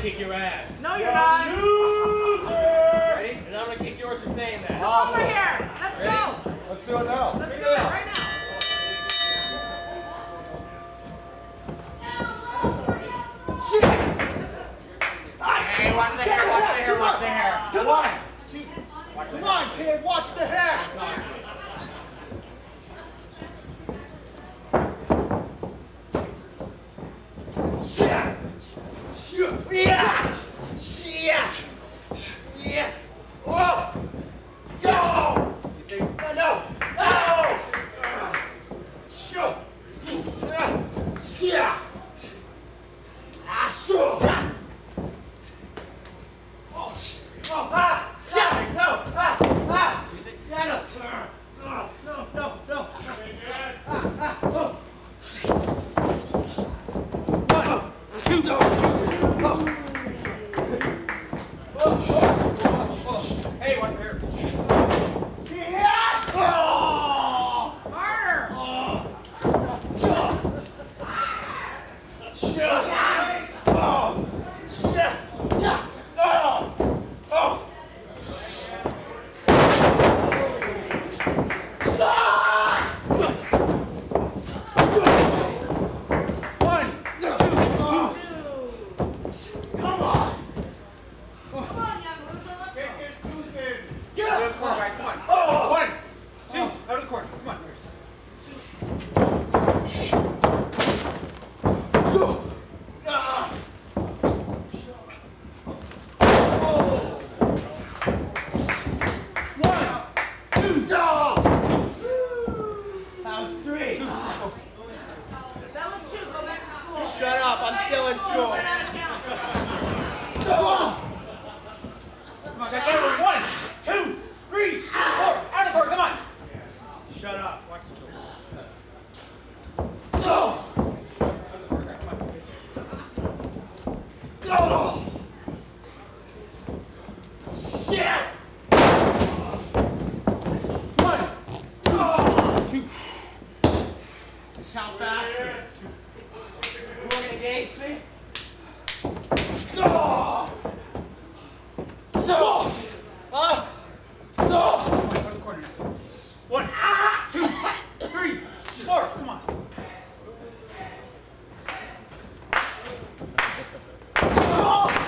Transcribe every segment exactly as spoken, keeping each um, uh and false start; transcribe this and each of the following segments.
kick your ass. No, you're not. Loser! Ready? And I'm gonna kick yours for saying that. Come Awesome. over here. Let's Ready? go. Let's do it now. Let's do it right now. Hey, watch the hair, watch the hair, watch the hair. Come on. Watch the Come on, kid. Watch the hair. Yeah! Yes! Yeah! Oh! No! You say, no! No! No! Sure! Yeah! Ah, sure! Oh! Oh! Ah! Yeah! No! Ah! Ah! You say, yeah, no! No! No! No! No! Ah! Ah! Oh! One! Two! Oh! Hey, watch your hair. Yeah! Oh! Harder. Oh! Shit! Oh! Shit! Oh! Oh! One, two, two. Come on! Come on, young loser. Let's go. Get out of the court, guys. Come on. Oh! One, two. Out of the court. Come on. Ah. One, two. That was three. That was two. Go back to school. Shut up, I'm still in school. Learn how to count. Come on, guys. Get one, two, three, four. Out of the court. Come on. Shut up. Watch the door. Oh! Oh! Shit! One, oh, two. Count fast. You working against me? Oh! So! Oh! So! Go to the corner now. One, two, three, four. Come on. Oh!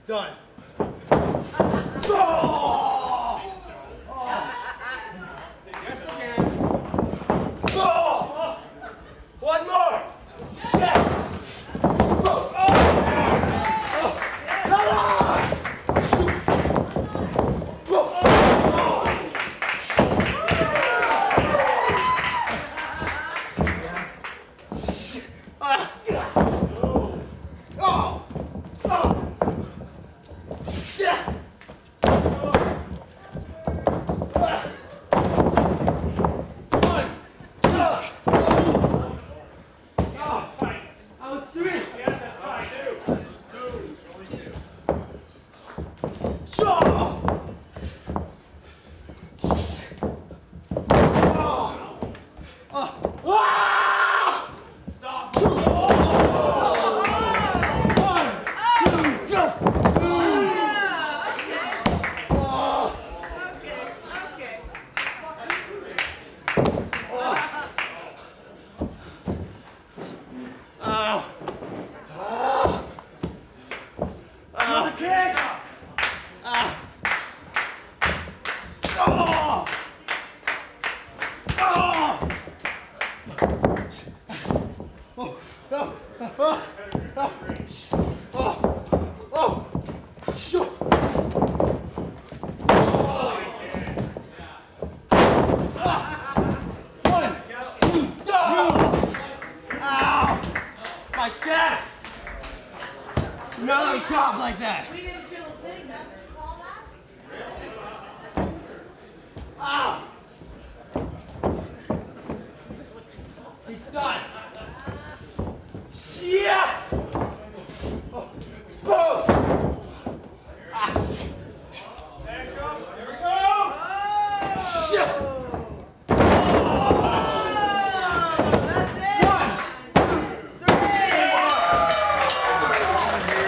done. Yes, again. One more. Shit. Come on. My chest! Not let me chop like that. We didn't feel a thing. That call that? Ow! He's done. Yeah! Oh. Boom! Ah. Here we go. Yeah.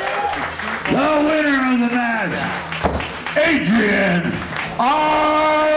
The winner of the match, Adrian Ardaine.